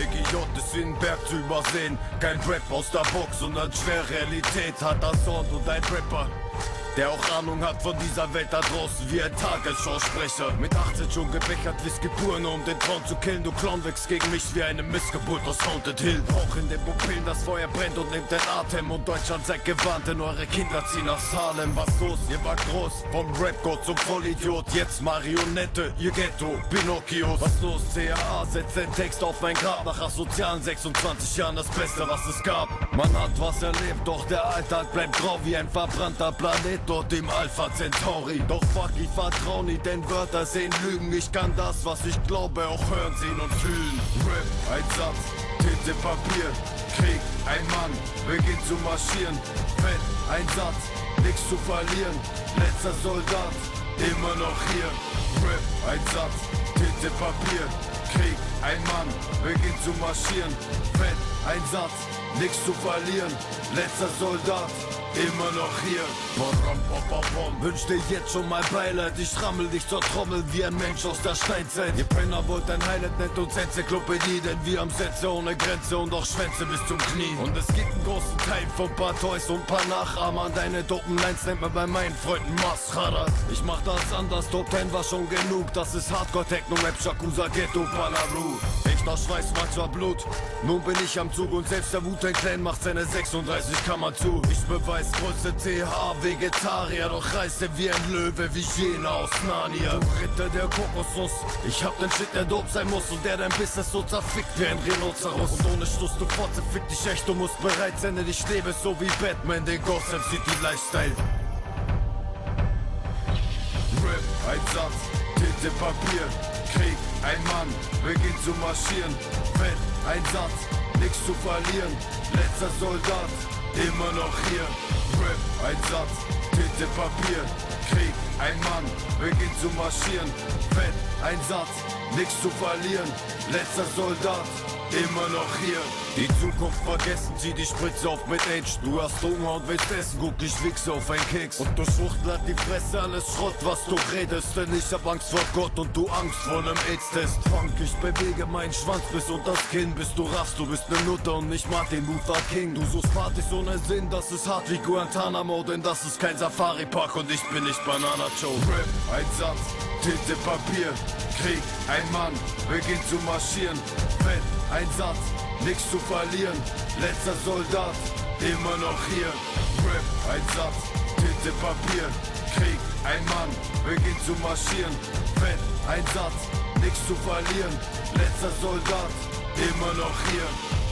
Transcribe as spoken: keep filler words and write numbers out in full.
G J ist wie ein Berg zu übersehen. Kein Rap aus der Box, sondern schwer Realität. Hat das Sound und ein Rapper, der auch Ahnung hat von dieser Welt da draußen wie ein Tagesschausprecher. Mit achtzehn schon gebechert, Whisky pur, nur um den Traum zu killen. Du Clown wächst gegen mich wie eine Missgeburt aus Haunted Hill. Rauch in den Pupillen, das Feuer brennt und nimmt den Atem. Und Deutschland seid gewarnt, denn eure Kinder ziehen nach Salem. Was los? Ihr wart groß, vom Rap-Gott zum Vollidiot. Jetzt Marionette, ihr Ghetto, Pinocchios. Was los? C A A setzt den Text auf mein Grab. Nach asozialen sechsundzwanzig Jahren das Beste, was es gab. Man hat was erlebt, doch der Alltag bleibt grau wie ein verbrannter Planet dort im Alpha Centauri. Doch fuck, ich vertrau nie, denn Wörter sehen Lügen. Ich kann das, was ich glaube, auch hören, sehen und fühlen. Rap, ein Satz, Tinte, Papier, Krieg, ein Mann, beginnt zu marschieren. Fett, ein Satz, nichts zu verlieren. Letzter Soldat, immer noch hier. Rap, ein Satz, Tinte, Papier, Krieg, ein Mann, beginnt zu marschieren. Fett, ein Satz, nichts zu verlieren. Letzter Soldat, immer noch hier. Bom, bom, bom, bom. Wünsch dir jetzt schon mal Beileid. Ich rammel dich zur Trommel wie ein Mensch aus der Steinzeit. Ihr Penner wollt ein Highlight, nennt uns Enzyklopädie, denn wir haben Sätze ohne Grenze und auch Schwänze bis zum Knie. Und es gibt einen großen Teil von paar Toys und paar Nachahmern. Deine dopen Lines nennt man bei meinen Freunden Mascara. Ich mach das anders, Top Ten war schon genug. Das ist Hardcore, Techno, Rap, Shakusa, Ghetto, Palaru. Echter Schweiß, manchmal Blut. Nun bin ich am Zug und selbst der Wu-Tang Clan macht seine sechsunddreißig Kammer zu. Ich beweis Größe T H, Vegetarier, doch reiße wie ein Löwe, wie Jena aus Narnia. Du Ritter der Kokosnuss, ich hab den Shit, der dope sein muss und der dein Business so zerfickt wie ein Rhinoceros. Und ohne Schluss, du Fotze, fick dich echt, du musst bereit sein, denn ich lebe so wie Batman, den Gotham City Lifestyle. Rap, ein Satz, Tinte, Papier, Krieg, ein Mann, beginnt zu marschieren. Fett, ein Satz, nichts zu verlieren. Letzter Soldat, immer noch hier. Rap, ein Satz, Tinte, Papier, Krieg, ein Mann, beginnt zu marschieren. Fett, ein Satz, nichts zu verlieren. Letzter Soldat, immer noch hier. Die Zukunft vergessen, zieh die Spritze auf mit Age. Du hast Hunger und willst essen, guck, ich wichse auf ein Keks. Und du Schwuchtel hat die Fresse, alles Schrott, was du redest. Denn ich hab Angst vor Gott und du Angst vor nem AIDS-Test. Funk, ich bewege meinen Schwanz bis unters Kinn. Bis du raffst, du bist ne Nutte und nicht Martin Luther King. Du suchst Partys ohne Sinn, das ist hart wie Guantanamo. Denn das ist kein Safari-Park und ich bin nicht Banana Joe. Rap, ein Satz, Tinte, Papier, Krieg, ein Mann, beginnt zu marschieren. Fett, ein Satz, nichts zu verlieren. Letzter Soldat, immer noch hier. Rap, ein Satz, Tinte, Papier, Krieg, ein Mann, beginnt zu marschieren. Fett, ein Satz, nichts zu verlieren. Letzter Soldat, immer noch hier.